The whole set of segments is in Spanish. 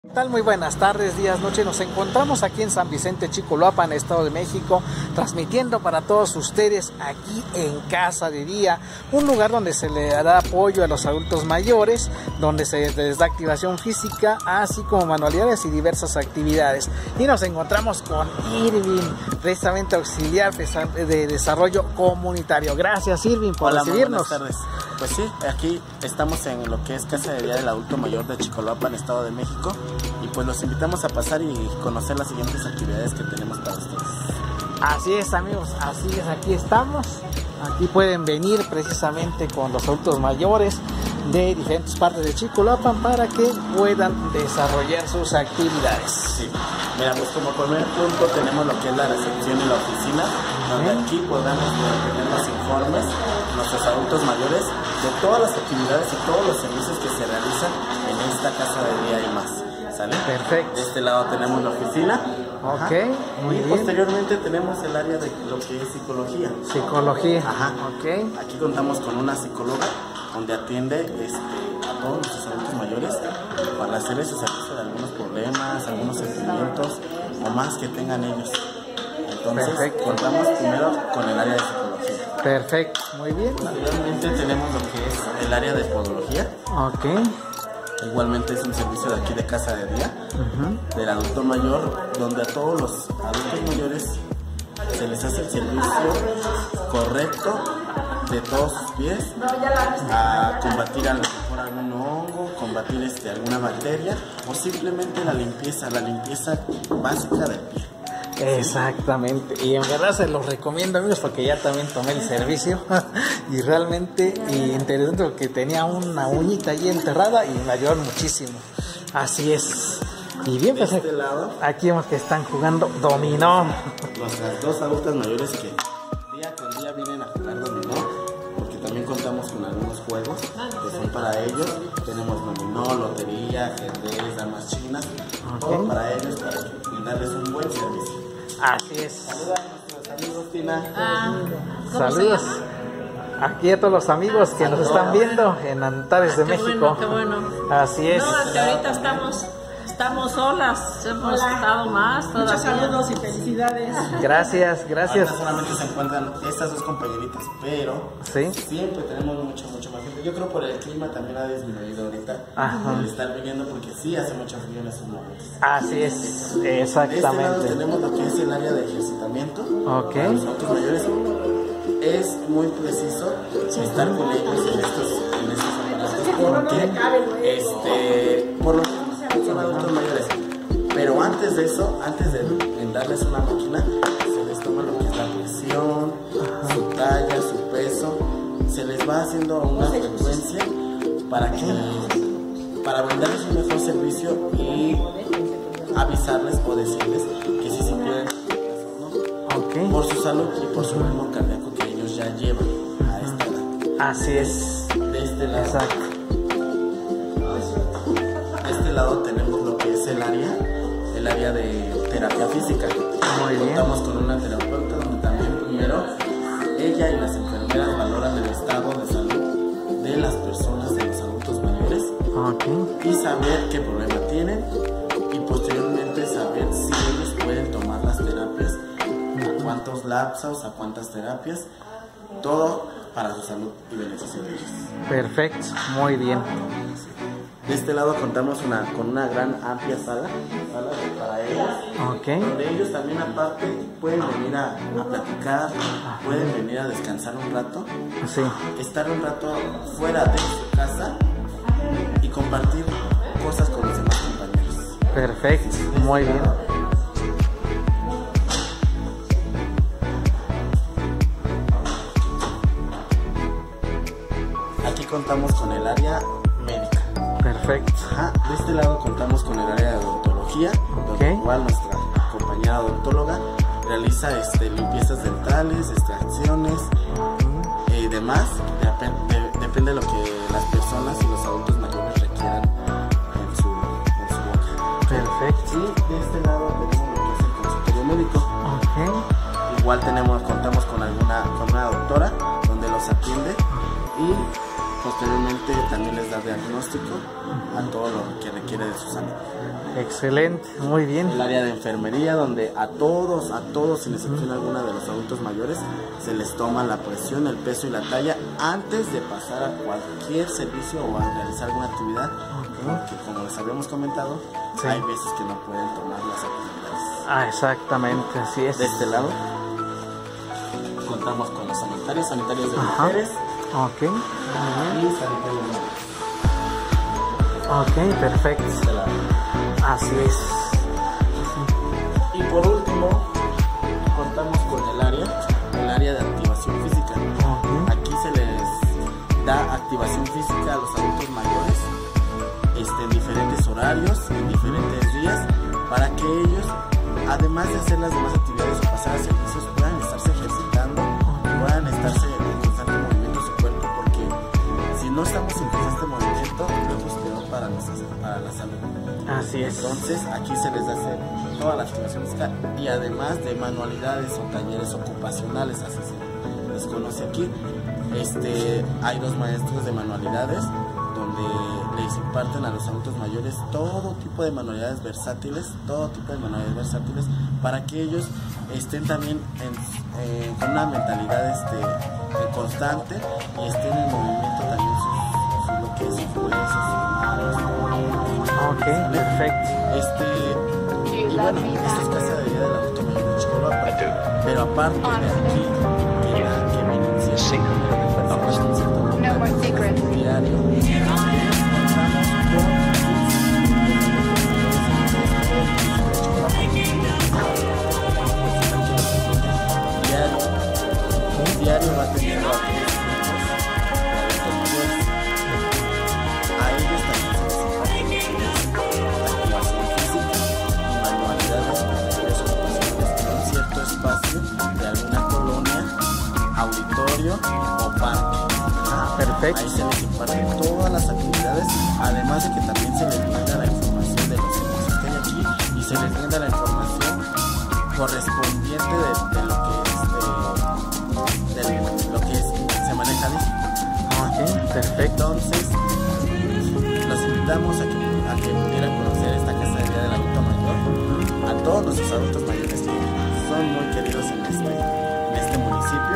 ¿Qué tal? Muy buenas tardes, días, noches. Nos encontramos aquí en San Vicente, Chicoloapan, Estado de México, transmitiendo para todos ustedes aquí en Casa de Día, un lugar donde se le dará apoyo a los adultos mayores, donde se les da activación física, así como manualidades y diversas actividades. Y nos encontramos con Irving, precisamente auxiliar de desarrollo comunitario. Gracias, Irving, por recibirnos. Buenas tardes. Pues sí, aquí estamos en lo que es Casa de Día del Adulto Mayor de Chicoloapan, Estado de México. Y pues los invitamos a pasar y conocer las siguientes actividades que tenemos para ustedes. Así es, amigos, así es, aquí estamos. Aquí pueden venir precisamente con los adultos mayores de diferentes partes de Chicoloapan para que puedan desarrollar sus actividades. Sí, mira, pues como primer punto tenemos lo que es la recepción y la oficina, donde aquí podamos tener los informes, nuestros adultos mayores, de todas las actividades y todos los servicios que se realizan en esta Casa de Día y más. ¿Sale? Perfecto. De este lado tenemos la oficina. Ok, muy bien. Posteriormente tenemos el área de lo que es psicología. Psicología. Ajá. Ok. Aquí contamos con una psicóloga donde atiende a todos nuestros adultos mayores para hacerles su servicio de algunos problemas, algunos sentimientos o más que tengan ellos. Entonces, perfecto, contamos primero con el área de psicología. Perfecto, muy bien. Posteriormente tenemos lo que es el área de podología. Ok. Igualmente es un servicio de aquí de Casa de Día, del adulto mayor, donde a todos los adultos mayores se les hace el servicio correcto de todos sus pies, a combatir a lo mejor algún hongo, combatir alguna bacteria o simplemente la limpieza básica del pie. Exactamente, y en verdad se los recomiendo, amigos, porque ya también tomé el servicio y realmente interesante porque tenía una uñita allí enterrada y me ayudaron muchísimo. Así es. Y bien, pues este lado, aquí vemos que están jugando dominó. Las dos adultas mayores que día con día vienen a jugar dominó, porque también contamos con algunos juegos que son para ellos. Tenemos dominó, lotería, ajedrez, damas chinas, todo para ellos, para brindarles un buen servicio. Así es. Saludos a nuestros amigos, Tina. Saludos aquí a todos los amigos que nos están viendo en Antares de México. Qué bueno. Así es. No, que ahorita estamos solas, hemos estado más. Muchos saludos y felicidades. Gracias, gracias. Ahorita solamente se encuentran estas dos compañeritas, pero ¿sí? Siempre tenemos mucho más gente. Yo creo por el clima también ha disminuido ahorita el estar viniendo, porque sí hace mucho frío en esos momentos. Así es, De este lado exactamente. tenemos lo que es el área de ejercitamiento. Ok. Para los adultos mayores es muy preciso estar con ellos en estos aparatos, porque por lo menos son adultos mayores. Pero antes de eso, antes de darles una máquina, se les toma lo que es la presión, su talla, su peso, se les va haciendo una frecuencia para brindarles un mejor servicio y avisarles o decirles que sí pueden, Okay. por su salud y por su ritmo cardíaco que ellos ya llevan a esta edad. Así es. De este lado. Exacto. De este lado tenemos lo que es el área de terapia física. Muy bien. Contamos con una terapeuta donde también primero ella y las enfermeras valoran el estado de salud de las personas, de los adultos mayores, y saber qué problema tienen, y posteriormente saber si ellos pueden tomar las terapias, a cuántos lapsos, a cuántas terapias, todo para su salud y beneficio de ellos. Perfecto, muy bien. De este lado contamos con una gran amplia sala para ellos, donde ellos también aparte pueden venir a platicar, pueden venir a descansar un rato, estar un rato fuera de su casa y compartir cosas con los demás compañeros. Perfecto, muy bien. Aquí contamos con el área médica. Perfecto. De este lado contamos con el área de odontología, donde igual nuestra compañera odontóloga realiza limpiezas dentales, extracciones y demás. Depende de lo que las personas y los adultos mayores requieran en su boca. Perfecto. Y de este lado tenemos lo que es el consultorio médico. Igual contamos con una doctora donde los atiende y posteriormente también les da diagnóstico a todo lo que requiere de su salud. Excelente, muy bien. El área de enfermería, donde a todos, sin excepción alguna de los adultos mayores, se les toma la presión, el peso y la talla antes de pasar a cualquier servicio o a realizar alguna actividad, porque como les habíamos comentado, hay veces que no pueden tomar las actividades. Exactamente, así es. De este lado contamos con los sanitarios de mujeres. Ok, Y sanitarios de hombres. Ok, perfecto. De este lado. Así es. Y por último, contamos con el área de activación física. Aquí se les da activación física a los adultos mayores en diferentes horarios, en diferentes días, para que ellos, además de hacer las demás actividades o pasar a servicios, puedan estarse ejercitando, puedan estarse en constante movimiento su cuerpo, porque si no estamos en constante movimiento, luego es peor para la salud. Así es. Entonces aquí se les hace toda la activación física y además de manualidades o talleres ocupacionales, así se les conoce aquí. Hay 2 maestros de manualidades donde les imparten a los adultos mayores todo tipo de manualidades versátiles, para que ellos estén también con una mentalidad constante y estén en movimiento también lo que es sus huesos, sus manos. Ok, perfecto. Y bueno, esta es casa de vida del adulto mayor de Chihuahua, pero aparte de aquí, que me inicié No more secrets. diario, diario va teniendo a ellos también se les activación física y manualidades ocupacionales en un cierto espacio de alguna colonia, auditorio o parque. Perfecto. Ahí se les imparten todas las actividades, además de que también se les brinda la información de los servicios que hay aquí y se les brinda la información correspondiente de lo que se maneja ahí. Perfecto. Entonces, los invitamos a que pudieran conocer esta casa de vida del adulto mayor, a todos nuestros adultos mayores que son muy queridos en este municipio,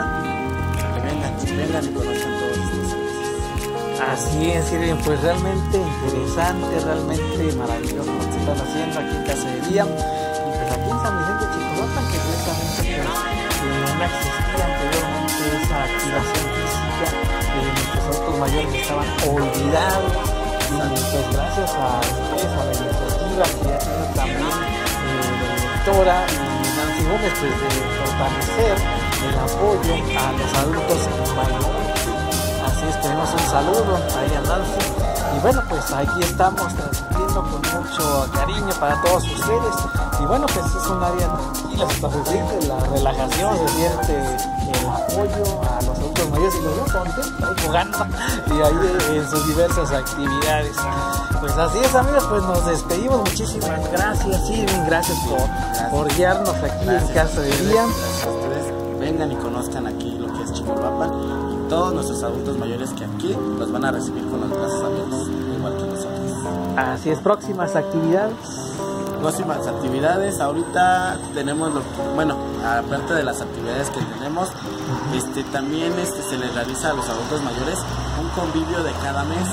que vengan y conozcan todos estos servicios. Así es, Irene, pues realmente interesante, realmente maravilloso lo que están haciendo aquí en Casa de Día. Y pues aquí en San Vicente Chicolopan, que precisamente no existía anteriormente esa activación física, nuestros adultos mayores estaban olvidados. Y pues gracias a ustedes, a la iniciativa que ha tenido también la directora y Nancy Gómez, pues de fortalecer el apoyo a los adultos mayores. Así es, tenemos un saludo ahí a Nancy. Y bueno, pues aquí estamos transmitiendo con mucho cariño para todos ustedes. Y bueno, pues es un área tranquila, se siente la relajación, se siente el apoyo a los adultos mayores y los veo contentos ahí jugando y ahí en sus diversas actividades. Pues así es, amigos, pues nos despedimos. Muchísimas gracias, Irving, gracias por guiarnos aquí en Casa de Día. Gracias a ustedes, vengan y conozcan aquí lo que es Chicoloapan y todos nuestros adultos mayores que aquí los van a recibir con los brazos abiertos, igual que nosotros. Así es, próximas actividades. Próximas actividades, ahorita tenemos aparte de las actividades que tenemos, también se les realiza a los adultos mayores un convivio de cada mes.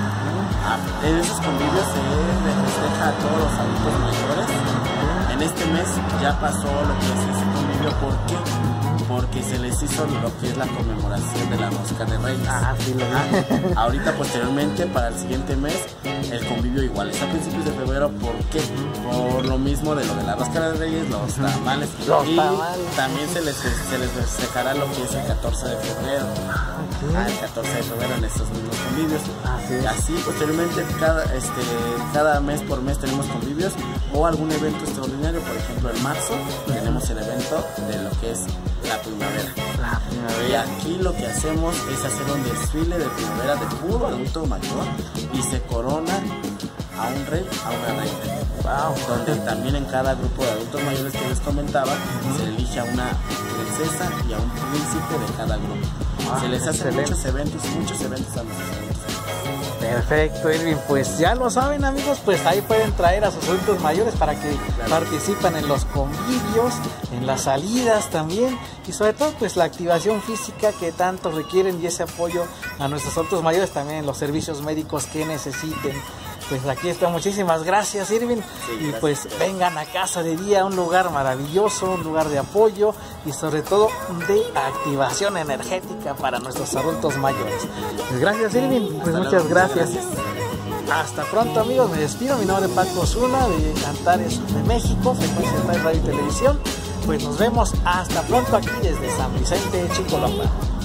En esos convivios se les festeja a todos los adultos mayores. En este mes ya pasó lo que es ese convivio, ¿por qué? Porque se les hizo lo que es la conmemoración de la Rosca de Reyes. Sí, lo vi. Ahorita posteriormente, para el siguiente mes, el convivio igual es a principios de febrero. ¿Por qué? Por lo mismo de lo de la Rosca de Reyes, los tamales. Y también se les festejará lo que es el 14 de febrero. El 14 de febrero en estos mismos convivios. Así posteriormente cada mes por mes tenemos convivios o algún evento extraordinario. Por ejemplo, en marzo tenemos el evento de lo que es la primavera. Y aquí lo que hacemos es hacer un desfile de primavera de puro adulto mayor y se corona a un rey, a una reina. Donde también en cada grupo de adultos mayores que les comentaba se elige a una princesa y a un príncipe de cada grupo. Se les hacen muchos eventos a nuestros adultos mayores. Perfecto, Irving, pues ya lo saben, amigos, pues ahí pueden traer a sus adultos mayores para que participen en los convivios, en las salidas también, y sobre todo pues la activación física que tanto requieren, y ese apoyo a nuestros adultos mayores también en los servicios médicos que necesiten. Pues aquí está, muchísimas gracias, Irving, y pues vengan a Casa de Día, un lugar maravilloso, un lugar de apoyo y sobre todo de activación energética para nuestros adultos mayores. Pues gracias, Irving, pues muchas gracias. Hasta pronto, amigos, me despido. Mi nombre es Paco Osuna de Cantares de México, Frecuencia Radio y Televisión. Pues nos vemos hasta pronto aquí desde San Vicente, Chicoloapan.